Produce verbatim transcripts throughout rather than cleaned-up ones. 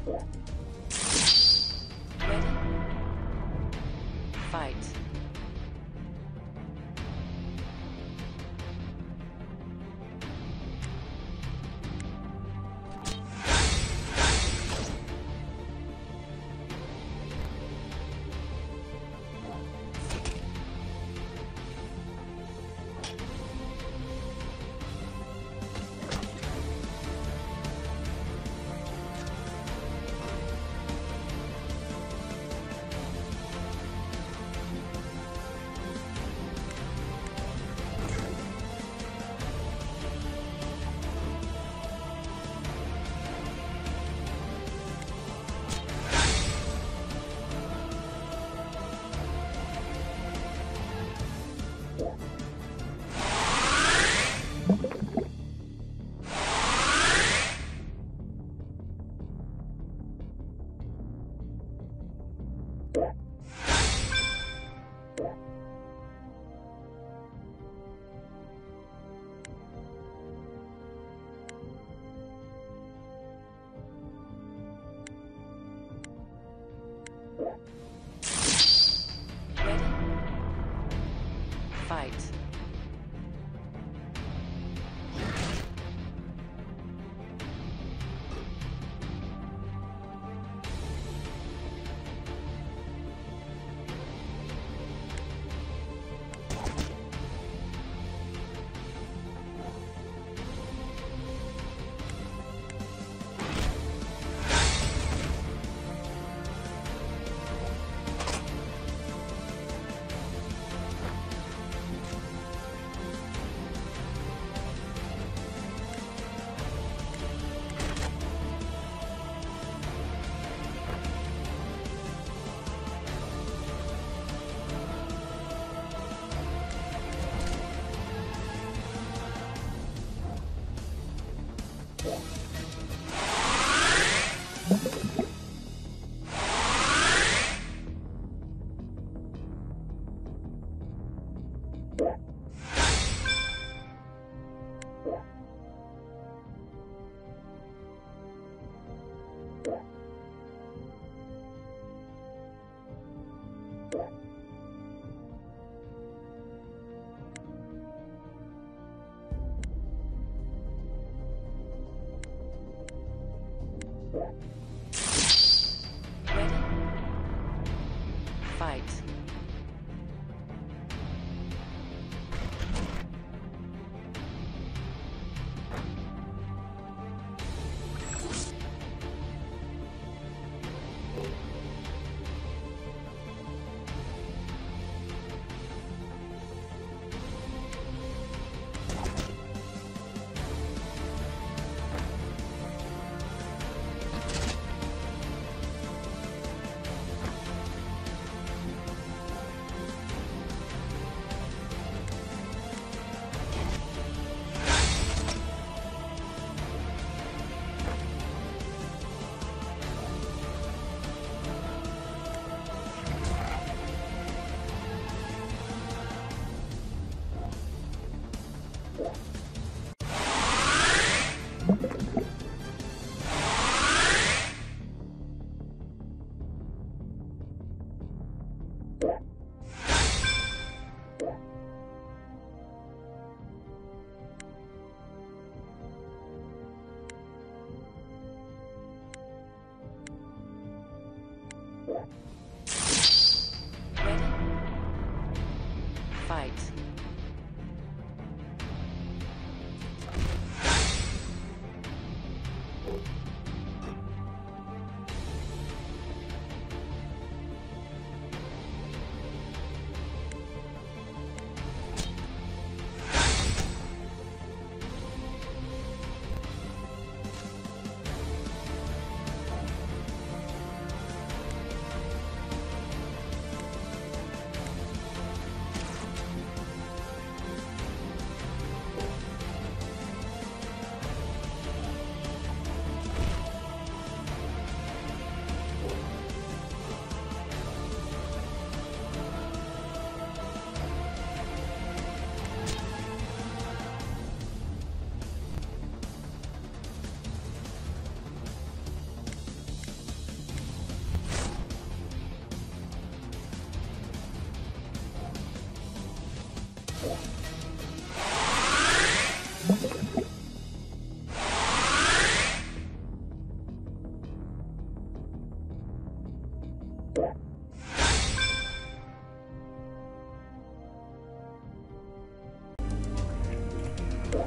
Ready? Fight. Ready? Fight. Ready? Fight.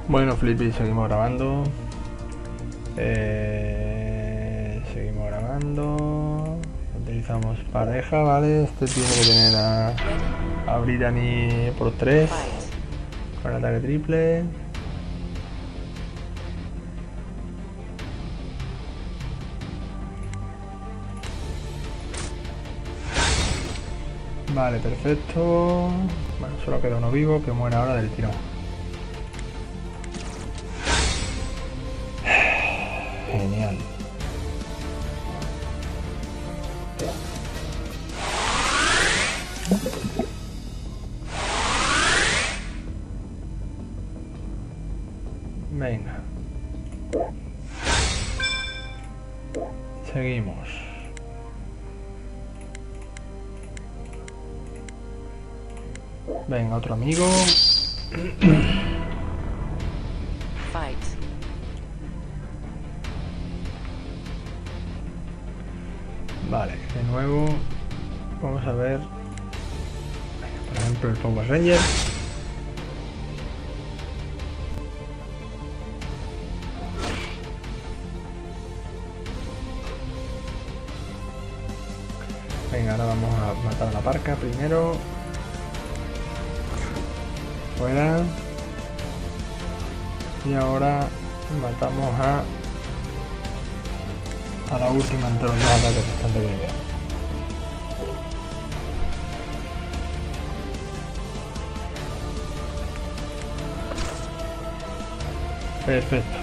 Bueno, Flippy, seguimos grabando. Eh, seguimos grabando. Utilizamos pareja, ¿vale? Este tiene que tener a, a Brittany por tres con ataque triple. Vale, perfecto. Bueno, solo queda uno vivo que muere ahora del tirón. Genial. Venga. Seguimos. Venga, otro amigo. Fight. Vale, de nuevo vamos a ver, por ejemplo, el Power Ranger. Venga, ahora vamos a matar a la parca primero. Fuera. Y ahora matamos a a la última entre los dos ataques bastante bien. Perfecto.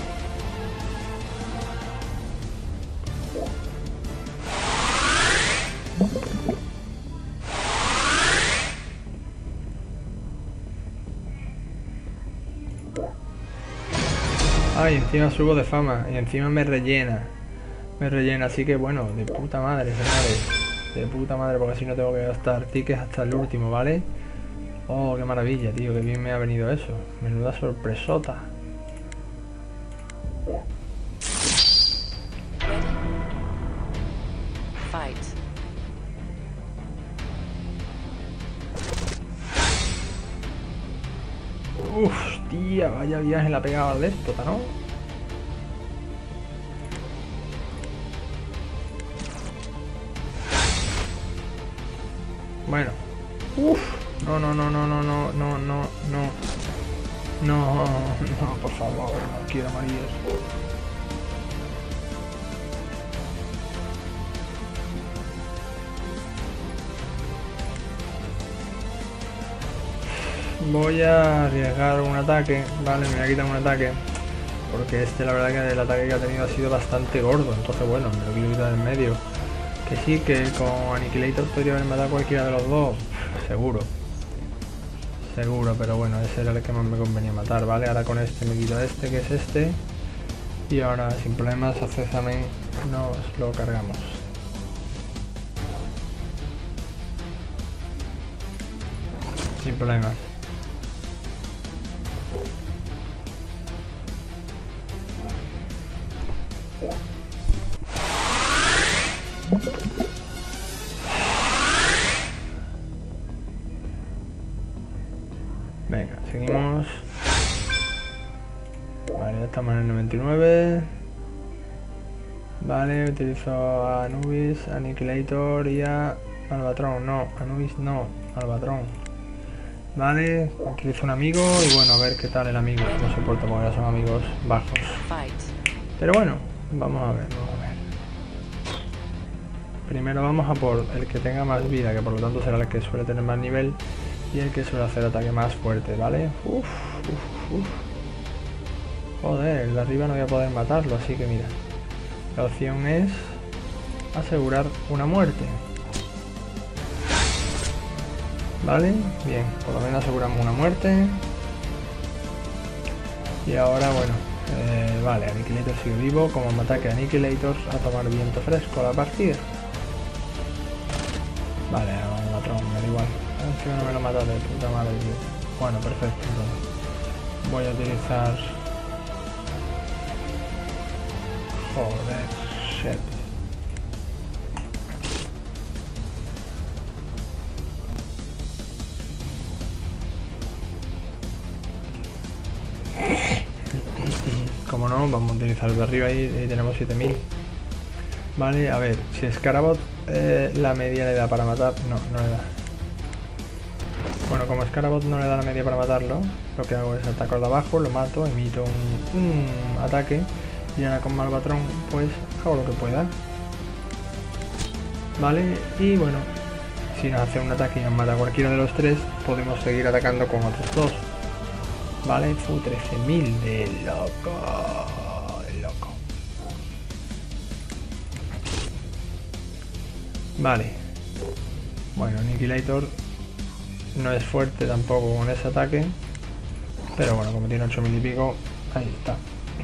Ay, encima subo de fama y encima me rellena. Me rellena, así que bueno, de puta madre, señores. De puta madre, porque así no tengo que gastar tickets hasta el último, ¿vale? Oh, qué maravilla, tío, qué bien me ha venido eso. Menuda sorpresota. Fight. Uff, tía, vaya viaje la pegaba al déspota, ¿no? Bueno. Uff. No, no, no, no, no, no, no, no, no. No, no, por favor, no quiero morir. Voy a arriesgar un ataque, vale, me voy a quitar un ataque. Porque este, la verdad que el ataque que ha tenido ha sido bastante gordo. Entonces, bueno, me lo quiero quitar en medio. Que sí, que con Annihilator podría haber matado a cualquiera de los dos. Seguro. Seguro, pero bueno, ese era el que más me convenía matar, ¿vale? Ahora con este me quito este, que es este. Y ahora, sin problemas, a Césame nos lo cargamos. Sin problemas. Venga, seguimos. Vale, ya estamos en el noventa y nueve. Vale, utilizo a Anubis, Annihilator y a Albatron. No, Anubis no, Albatron. Vale, utilizo un amigo y bueno, a ver qué tal el amigo. No soporto porque ya son amigos bajos. Pero bueno, vamos a ver, vamos a ver. Primero vamos a por el que tenga más vida, que por lo tanto será el que suele tener más nivel y el que suele hacer ataque más fuerte, ¿vale? Uf, uf, uf. Joder, el de arriba no voy a poder matarlo, así que mira. La opción es asegurar una muerte. Vale, bien, por lo menos aseguramos una muerte. Y ahora, bueno, eh, vale, Annihilator sigue vivo. Como me ataque Annihilator, a tomar viento fresco a la partida. Vale, un patrón, me da igual. Encima no me lo mata de puta madre, tío. Bueno, perfecto, entonces voy a utilizar... Joder, shit. como no, vamos a utilizar el de arriba y, y tenemos siete mil. Vale, a ver, si Scarabot eh, la media le da para matar, no, no le da. Bueno, como Scarabot no le da la media para matarlo, lo que hago es atacar de abajo, lo mato, emito un, un ataque y ahora con Malvatron pues hago lo que pueda. Vale, y bueno, si nos hace un ataque y nos mata a cualquiera de los tres, podemos seguir atacando con otros dos. Vale, fu trece mil de loco, de loco. Vale, bueno, Annihilator no es fuerte tampoco con ese ataque, pero bueno, como tiene ocho mil y pico, ahí está.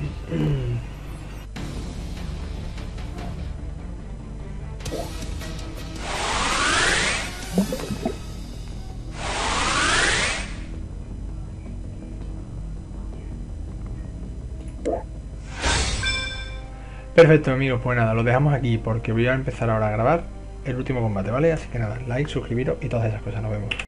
Perfecto, amigos, pues nada, lo dejamos aquí porque voy a empezar ahora a grabar el último combate, ¿vale? Así que nada, like, suscribiros y todas esas cosas, nos vemos.